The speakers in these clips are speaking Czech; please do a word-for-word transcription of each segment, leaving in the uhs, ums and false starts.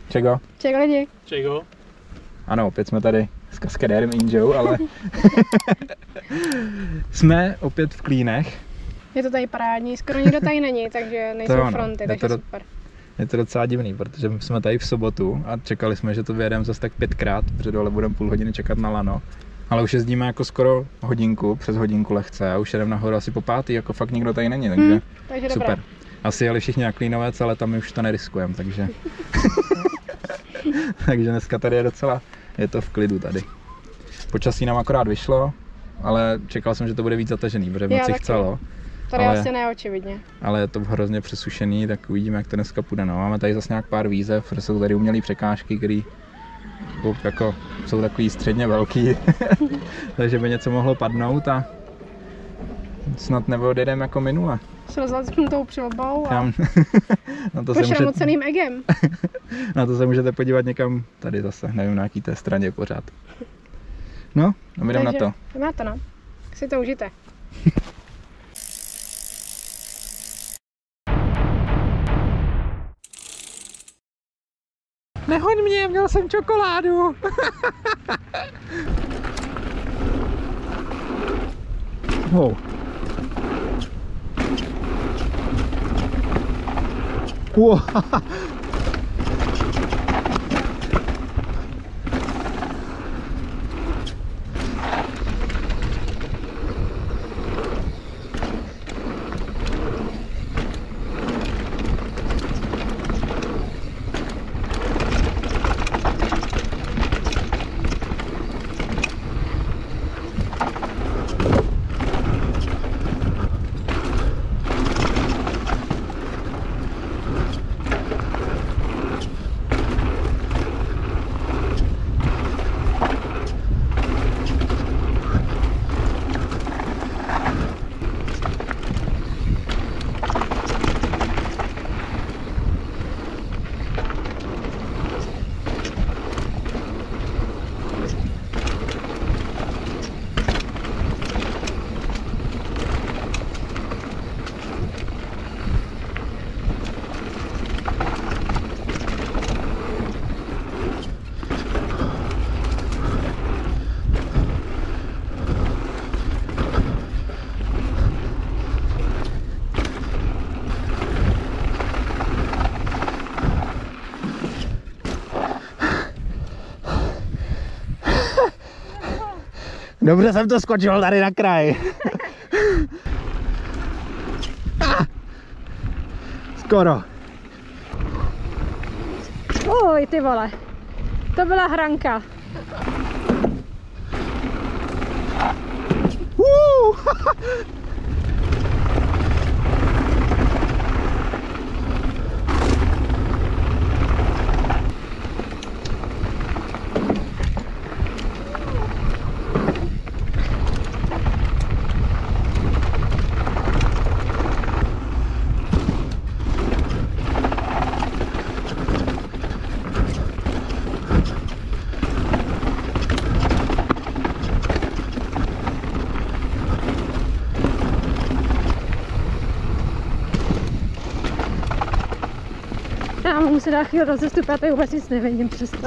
Čego? Čego lidi? Čego? Ano, opět jsme tady s kaskadérem Injou, ale jsme opět v Klínech. Je to tady parádní, skoro nikdo tady není, takže nejsou To fronty, je takže to, super. Je to docela divný, protože jsme tady v sobotu a čekali jsme, že to vyjedeme zase tak pětkrát, protože dole budeme půl hodiny čekat na lano. Ale už jezdíme jako skoro hodinku, přes hodinku lehce a už jedeme nahoru asi po pátý, jako fakt nikdo tady není, takže, hmm, takže super. Dobré. Asi jeli všichni na Klínovec, ale tam my už to neriskujeme, takže takže dneska tady je docela, je to v klidu tady. Počasí nám akorát vyšlo, ale čekal jsem, že to bude víc zatažený, protože v noci chcelo. Tady ale, asi ne, očividně. Ale je to hrozně přesušený, tak uvidíme, jak to dneska půjde. No, máme tady zase nějak pár výzev, protože jsou tady umělé překážky, které jako, jsou takový středně velký, takže by něco mohlo padnout a snad neodjedeme jako minule. S rozlazknutou přilbou a na to se můžete... pošramoceným egem. Na to se můžete podívat někam tady zase, nevím na jaký té straně pořád. No, a my jdeme na to. Jdeme na to, no. Tak si to užijte. Nehoď mě, měl jsem čokoládu. Wow. Wow. Dobře jsem to skočil tady na kraj. Skoro. Oj, ty vole. To byla hranka. Uh! Já mu se dá chvíli rozestup, já tady vůbec nic nevidím přesto.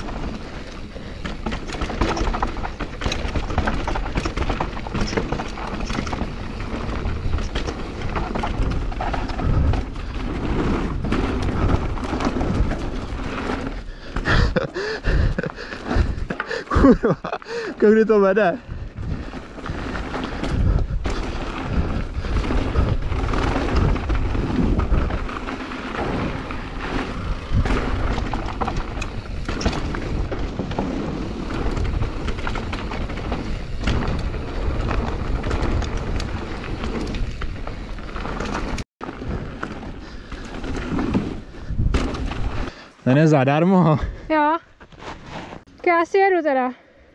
Kurva, kudy to vede? Ten je zadarmo. Jo. Tak já si jedu teda.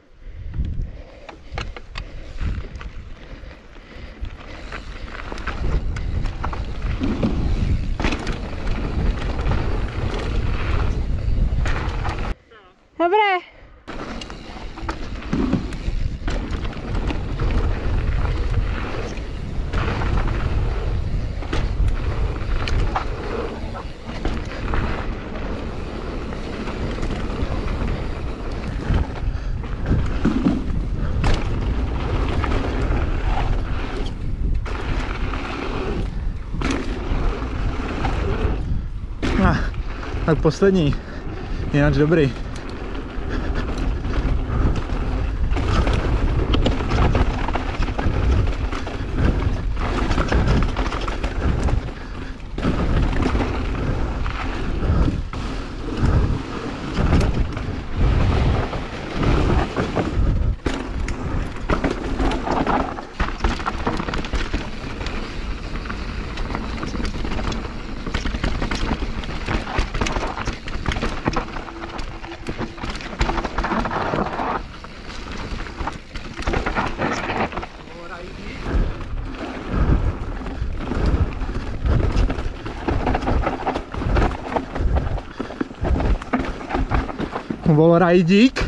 Dobré. Tak poslední. Jinak dobrý. Wallrideík.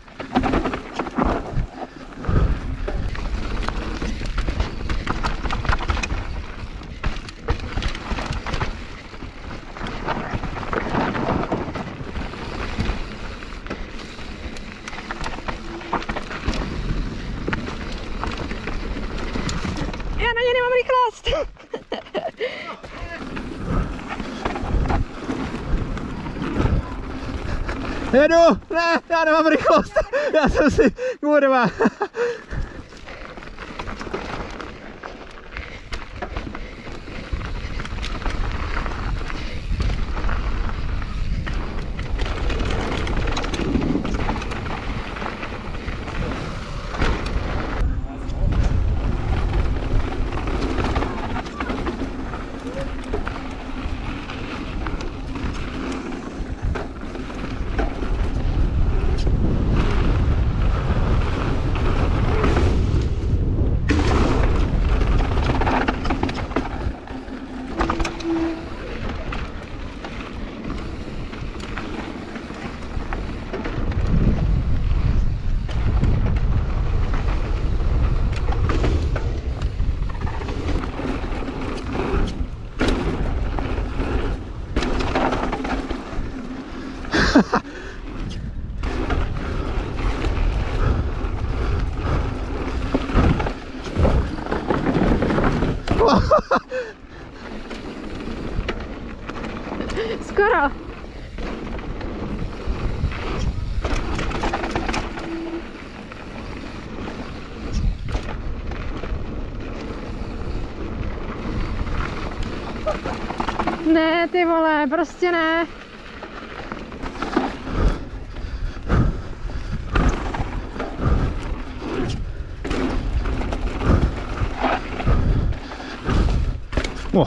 Já na ně nemám rychlost. Jedu! Ne, já nemám rychlost! Já jsem si... kurva! Skoro. Ne, ty vole, prostě ne. Oh.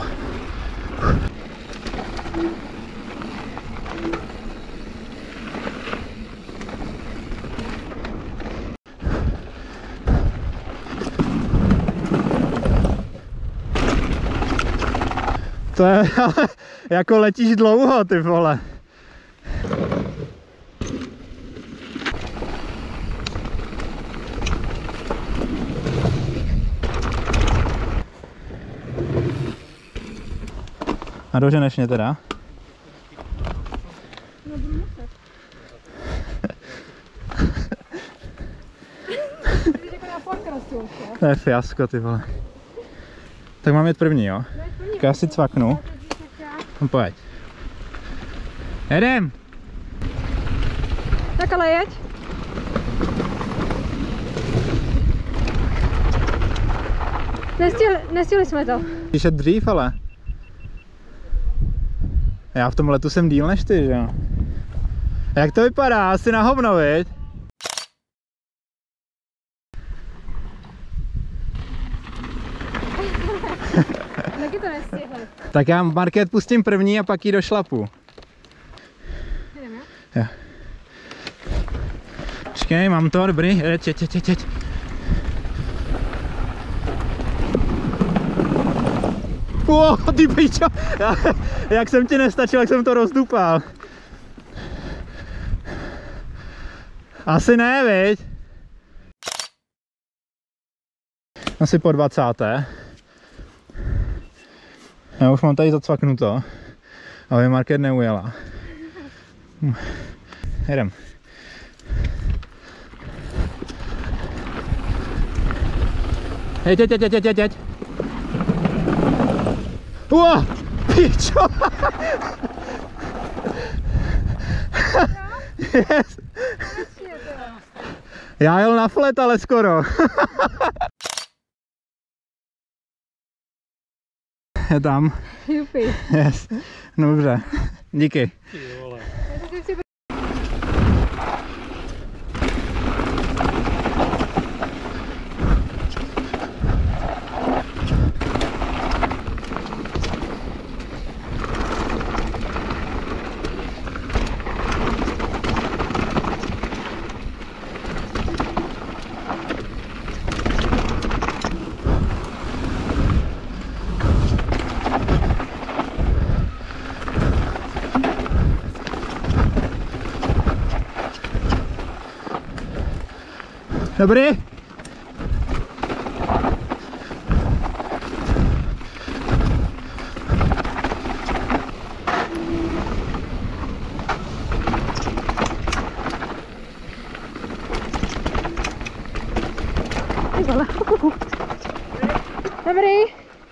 To je, ale jako letíš dlouho, ty vole. A doženeš mě teda? No, budu muset. To je fiasko, ty vole. Tak mám jet první, jo? Tak já si cvaknu. No pojď. Jedem! Tak ale jeď. Nestihli, nestihli jsme to. Píše dřív, ale. Já v tom letu jsem díl než ty, že jo? Jak to vypadá? Asi na hovno, viď? Taky to nestihli. Tak já market pustím první a pak jí do šlapu. Jdeme, jo? Jo. Počkej, mám to, dobrý, jeď, jeď, jeď, jeď. Wow, ty pičo, já, jak jsem ti nestačil, jak jsem to rozdupal. Asi ne, viď? Asi po dvacáté. Já už mám tady zacvaknuto, ale market neujela. Jedem. Jeď, jeď, jeď, jeď, jeď, jeď. Uo, pičo. Yes. Já jel na flat, ale skoro. Je tam. Jupi. Yes. No dobře. Díky. Dobrý? Dobrý.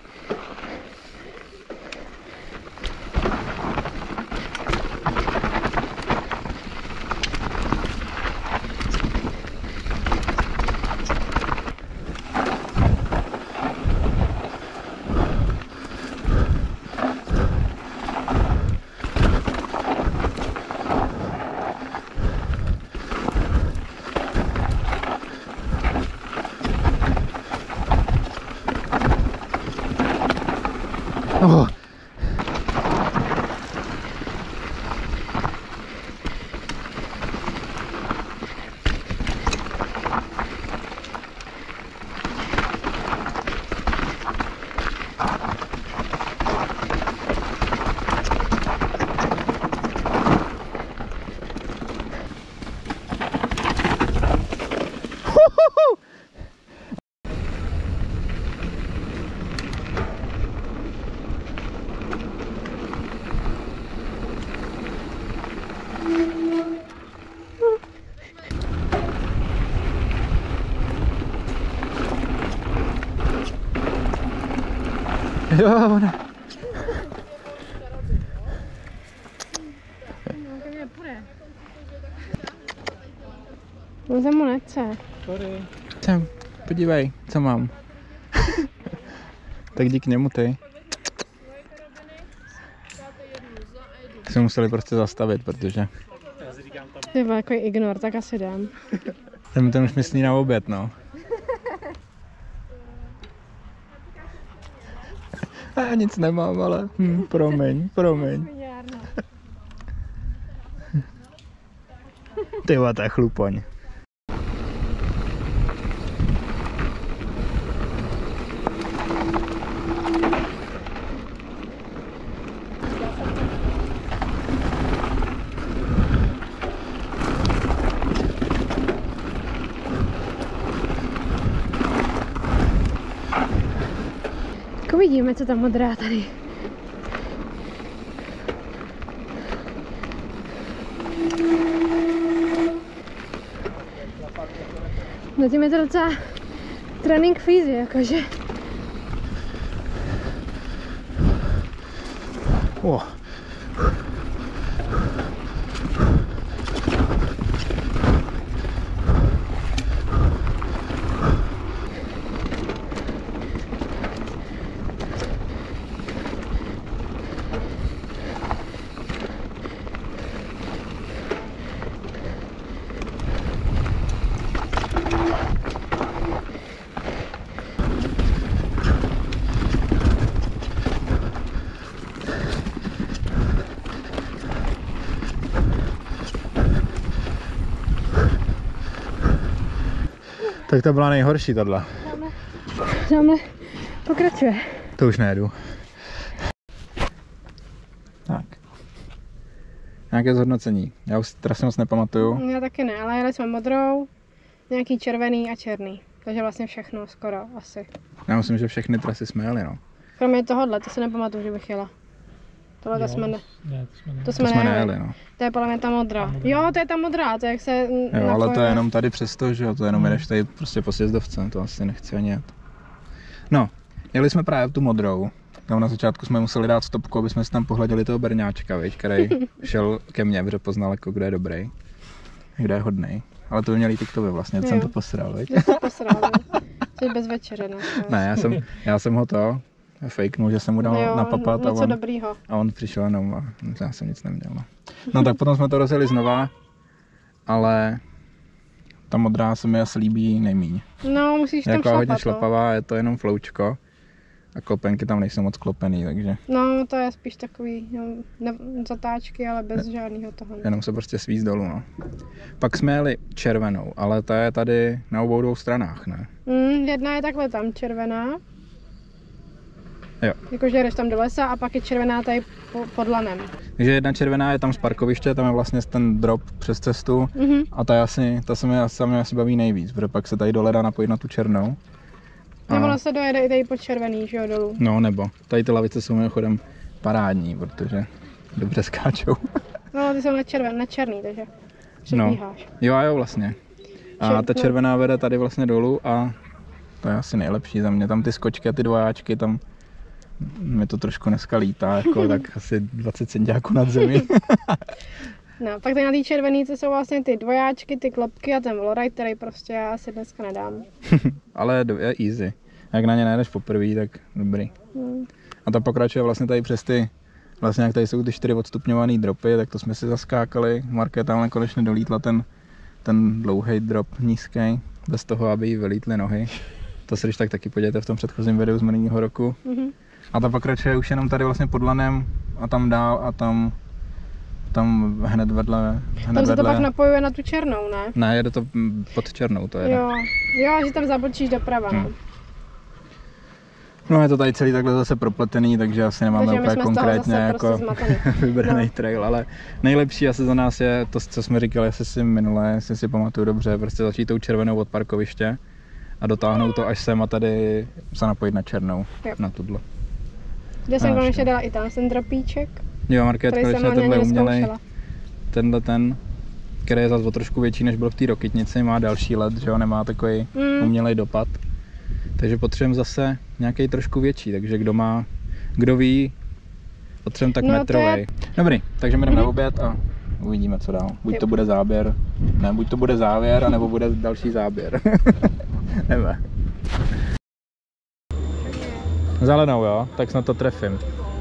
Oh. Jo, ona. On se mu nechce. Sorry. Sem, podívej, co mám. Tak jdi k němu ty. Jsme museli prostě zastavit, protože... Ty byl jako ignor, tak asi jdem. Ten, ten už myslí na oběd, no. Já nic nemám, ale hm, promiň, promiň. Ty vole, to je chlupoň. Uvidíme, co tam modrá tady. Zatím je to docela trénink fízy, jakože. Oh. Tak to byla nejhorší tato. Tamhle, tamhle pokračuje. To už nejedu. Tak. Nějaké zhodnocení. Já už teda si moc nepamatuju. Já taky ne, ale jeli jsme modrou, nějaký červený a černý. Takže vlastně všechno skoro asi. Já myslím, že všechny trasy jsme jeli, no. Kromě tohohle, to si nepamatuju, že bych jela. Tohle to jsme ne... Ne, to jsme ne. To jsme, To jsme nejeli. nejeli, no. To je podle mě ta modrá. modrá. Jo, to je ta modrá, to je jak se... Jo, ale to je jenom tady přesto, že jo, to jenom jedeš tady prostě po sjezdovce, to asi nechci ani jet. No, jeli jsme právě tu modrou. Tam na začátku jsme museli dát stopku, aby jsme si tam pohleděli toho berňáčka, viď, který šel ke mně, protože poznal, jako kdo je dobrý. kdo je hodnej. Ale to by měl jít i k tobě vlastně, to jsem to posral, veď? Jsi to posral, jsi bez večeře. Ne, ne já, jsem, já jsem ho to fakenul, že jsem mu dal jo, napapat a on, dobrýho. a on přišel jenom a já jsem nic neměl. No, no tak potom jsme to rozjeli znova, ale ta modrá se mi asi líbí nejmíň. No, musíš tam jako šlapat, hodně no. šlapavá, je to jenom floučko. A klopenky tam nejsou moc klopený, takže... No, to je spíš takový no, ne, zatáčky, ale bez ne, žádného toho. Jenom se prostě svíz dolů, no. Pak jsme jeli červenou, ale ta je tady na obou dvou stranách, ne? Mm, jedna je takhle tam červená. Jo. Jakože jdeš tam do lesa a pak je červená tady po, pod lanem. Takže jedna červená je tam z parkoviště, tam je vlastně ten drop přes cestu mm-hmm. a ta, je asi, ta se mi asi, mě asi baví nejvíc, protože pak se tady dole dá napojit na tu černou. A ono se dojede i tady pod červený, že jo, dolů. No nebo, tady ty lavice jsou mimochodem parádní, protože dobře skáčou. No, ty jsou na, červen, na černý, takže předbíháš. No. Jo a jo vlastně. A ta červená vede tady vlastně dolů a to je asi nejlepší za mě. Tam ty skočky a ty dvojáčky, tam mi to trošku dneska lítá, jako tak asi dvacet centiáků nad zemí. No, pak tady na té červený to jsou vlastně ty dvojáčky, ty klopky a ten wallride, který prostě já asi dneska nedám. Ale je easy. Jak na ně najdeš poprvé, tak dobrý. Hmm. A ta pokračuje vlastně tady přes ty, vlastně jak tady jsou ty čtyři odstupňované dropy, tak to jsme si zaskákali. Marka tam konečně dolítla ten, ten dlouhý drop nízký, bez toho, aby jí vylítly nohy. To se když tak taky podívejte v tom předchozím videu z minulého roku. Mm-hmm. A ta pokračuje už jenom tady vlastně pod lanem a tam dál a tam tam hned vedle, hned tam se vedle. To pak napojuje na tu černou, ne? Ne, jede to pod černou, to jede. Jo, jo, že tam zabočíš doprava, hmm. no. No je to tady celý takhle zase propletený, takže asi nemáme takže úplně konkrétně jako prostě vybraný no. trail, ale nejlepší asi za nás je to, co jsme říkali, jestli si minule, jestli si pamatuju dobře, prostě začít tou červenou od parkoviště a dotáhnout to až sem a tady se napojit na černou, jo. Na tudlo. Kde jsem konečně dala i tam ten dropíček. Jo, Markétka konečně tenhle umělej, tenhle ten, který je zase o trošku větší, než byl v té Rokytnici, má další led, že jo, nemá takový mm. umělej dopad. Takže potřebujeme zase nějaký trošku větší, takže kdo má, kdo ví, potřebujeme tak no, metrovej. Je... Dobrý, takže jdeme mm-hmm. na oběd a uvidíme, co dál. Buď jo. to bude záběr, ne, buď to bude závěr, anebo bude další záběr. Nebe. Zelenou, jo? Tak snad to trefím.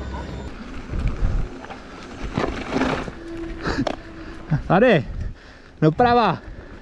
Tady, doprava.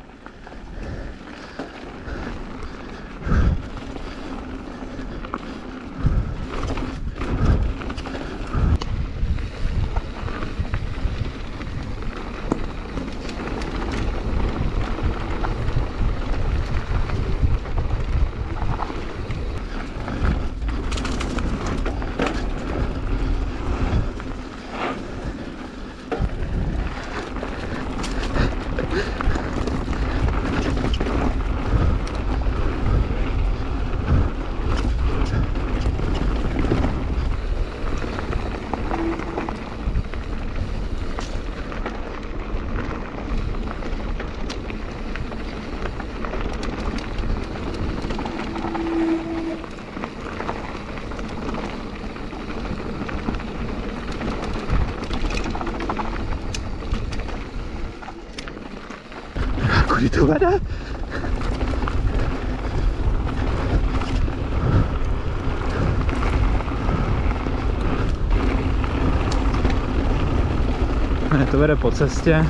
Kudy to vede? Ne, to vede po cestě.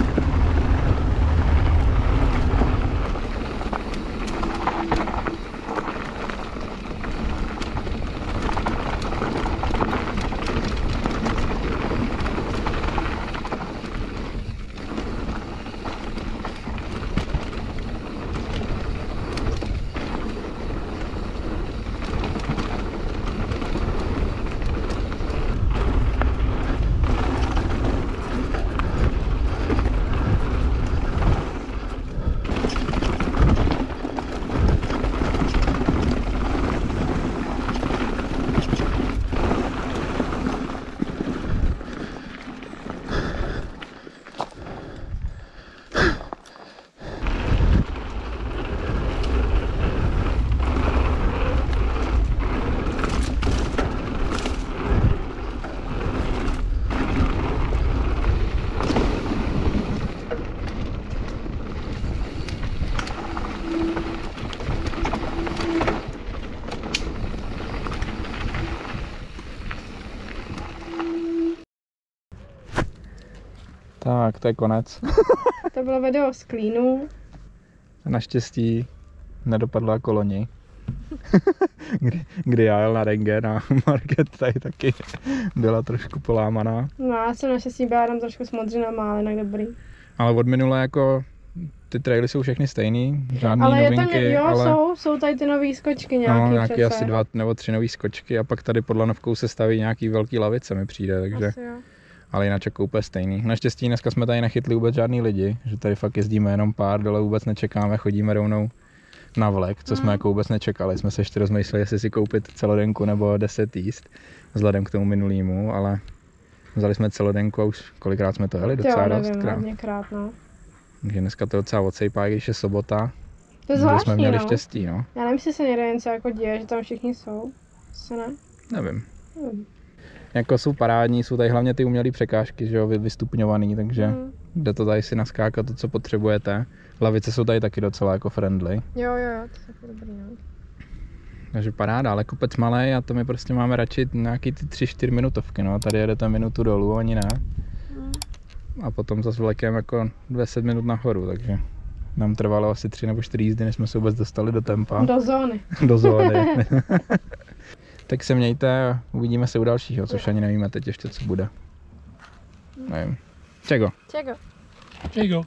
tak to je konec. To bylo video z Klínu. Naštěstí nedopadlo jako loni. kdy, kdy já jel na rentgen a Market tady taky byla trošku polámaná. No já jsem naštěstí byla tam trošku smodřená, ale jinak dobrý. Ale od minule jako ty traily jsou všechny stejný, žádný ale novinky. Je to, jo, ale jsou, jsou tady ty nový skočky nějaký no, nějaký přece. asi dva nebo tři nový skočky a pak tady pod lanovkou se staví nějaký velký lavice mi přijde, takže. Asi jo. Ale jinak jako úplně stejný. Naštěstí dneska jsme tady nechytli vůbec žádný lidi, že tady fakt jezdíme jenom pár, dole vůbec nečekáme, chodíme rovnou na vlek, co jsme mm. jako vůbec nečekali. Jsme se ještě rozmýšleli, jestli si koupit celodenku nebo deset jíst, vzhledem k tomu minulýmu, ale vzali jsme celodenku a už kolikrát jsme to jeli, docela dost krát. Hodněkrát, no. Takže dneska to docela odsejpá, když je sobota. To je zvláštní, jsme měli no. štěstí, no. Já nevím, jestli se někde něco jako děje, že tam všichni jsou. Se ne? Nevím. Nevím. Jako jsou parádní, jsou tady hlavně ty umělé překážky, že jo, vystupňovaný, takže Mm. jde to tady si naskákat to, co potřebujete. Lavice jsou tady taky docela jako friendly. Jo, jo, jo, to je dobrý, no. Takže paráda, ale kopec malej a to my prostě máme radši nějaký ty tři čtyři minutovky, no. Tady jedete minutu dolů, ani ne. Mm. A potom zase vlekem jako deset minut nahoru, takže nám trvalo asi tři nebo čtyři jízdy, než jsme se vůbec dostali do tempa. Do zóny. Do zóny. Tak se mějte a uvidíme se u dalšího, což ani nevíme teď ještě, co bude. Nevím. Čego? Čego? Čego?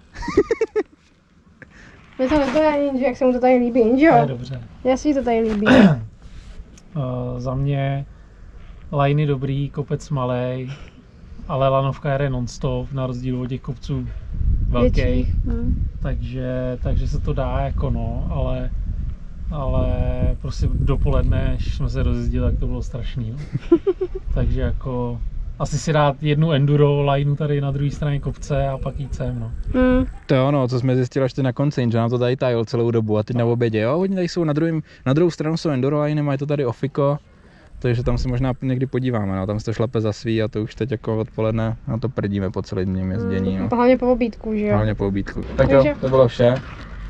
Mě to nebude, Inži, jak se mu to tady líbí, Inži, To je jo? dobře. Jasně to tady líbí. Uh, za mě lajny dobrý, kopec malej, ale lanovka jede non-stop, na rozdíl od těch kopců velkých. Větší. Mm. Takže, takže se to dá jako no, ale, ale prostě dopoledne, když jsme se rozjezdili, tak to bylo strašný. No. Takže jako asi si dát jednu enduro lineu tady na druhé straně kopce a pak jít sem, no. Mm. To jo, no, co jsme zjistili až teď na konci, že nám to tady tajil celou dobu a teď na obědě, jo, oni tady jsou na, druhým, na druhou stranu jsou enduroliny, mají to tady ofiko, takže tam se možná někdy podíváme, no, tam se to šlape za svý a to už teď jako odpoledne na to prdíme po celém dním jezdění, no. Hlavně po obídku, že jo? Hlavně po obídku. Tak jo, to bylo vše.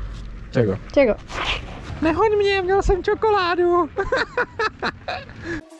Čego? Čego? Nehoď mě, měl jsem čokoládu.